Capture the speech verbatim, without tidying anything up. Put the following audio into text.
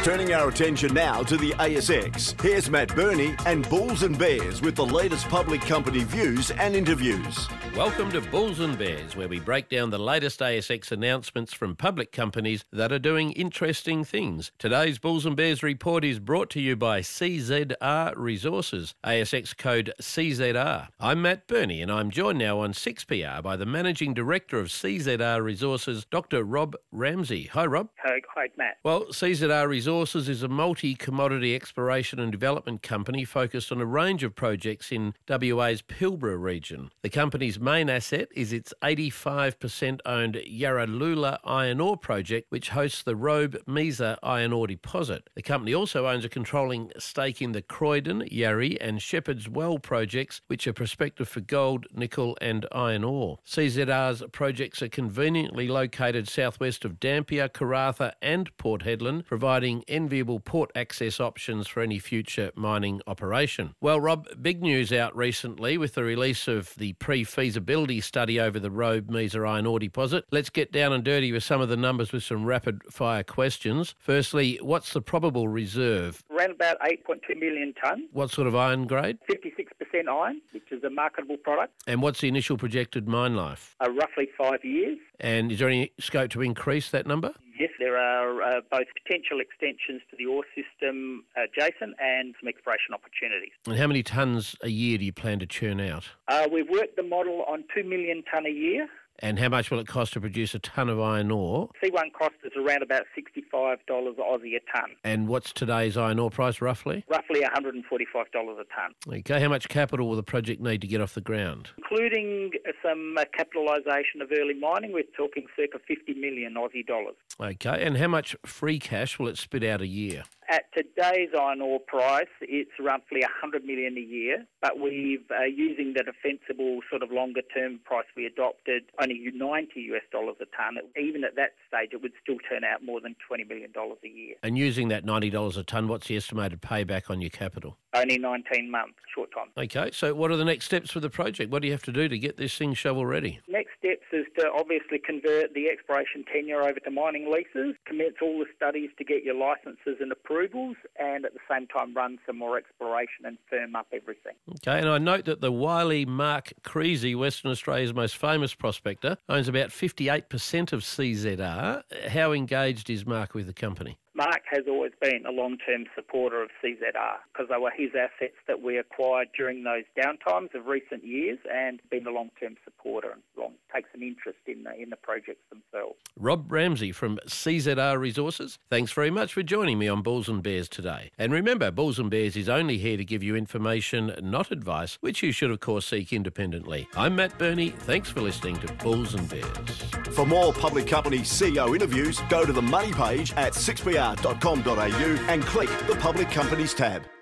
Turning our attention now to the A S X. Here's Matt Burney and Bulls and Bears with the latest public company views and interviews. Welcome to Bulls and Bears, where we break down the latest A S X announcements from public companies that are doing interesting things. Today's Bulls and Bears report is brought to you by C Z R Resources, A S X code C Z R. I'm Matt Burney, and I'm joined now on six P R by the Managing Director of C Z R Resources, Doctor Rob Ramsey. Hi, Rob. Hi, hi, Matt. Well, C Z R Resources is a multi-commodity exploration and development company focused on a range of projects in W A's Pilbara region. The company's main asset is its eighty-five percent owned Yarraloola iron ore project, which hosts the Robe Mesa iron ore deposit. The company also owns a controlling stake in the Croydon, Yarrie and Shepherd's Well projects, which are prospective for gold, nickel and iron ore. C Z R's projects are conveniently located southwest of Dampier, Karratha and Port Hedland, providing enviable port access options for any future mining operation. Well, Rob, big news out recently with the release of the pre-feasibility study over the Robe Mesa iron ore deposit. Let's get down and dirty with some of the numbers with some rapid-fire questions. Firstly, what's the probable reserve? Around about eight point two million tonnes. What sort of iron grade? fifty-six percent iron, which is a marketable product. And what's the initial projected mine life? Uh, roughly five years. And is there any scope to increase that number? Yes, there are uh, both potential extensions to the ore system adjacent and some exploration opportunities. And how many tonnes a year do you plan to churn out? Uh, we've worked the model on two million tonne a year. And how much will it cost to produce a tonne of iron ore? C one cost is around about sixty-five dollars Aussie a tonne. And what's today's iron ore price roughly? Roughly one hundred forty-five dollars a tonne. Okay, how much capital will the project need to get off the ground? Including some uh, capitalisation of early mining, we're talking circa fifty million Aussie dollars. Okay, and how much free cash will it spit out a year? At today's iron ore price, it's roughly one hundred million dollars a year, but we've, uh, using the defensible sort of longer-term price we adopted, only ninety US dollars a tonne. Even at that stage, it would still turn out more than twenty million dollars a year. And using that ninety dollars a tonne, what's the estimated payback on your capital? Only nineteen months, short time. Okay, so what are the next steps for the project? What do you have to do to get this thing shovel-ready? Next steps is to obviously convert the exploration tenure over to mining leases, commence all the studies to get your licences and approvals, and at the same time run some more exploration and firm up everything. Okay, and I note that the wily Mark Creasy, Western Australia's most famous prospector, owns about fifty-eight percent of C Z R. How engaged is Mark with the company? Mark has always been a long-term supporter of C Z R because they were his assets that we acquired during those downtimes of recent years, and been a long-term supporter and long, takes an interest in the, in the projects themselves. Rob Ramsey from C Z R Resources, thanks very much for joining me on Bulls and Bears today. And remember, Bulls and Bears is only here to give you information, not advice, which you should of course seek independently. I'm Matt Burney, thanks for listening to Bulls and Bears. For more public company C E O interviews, go to the Money page at six p r dot com dot a u and click the Public Companies tab.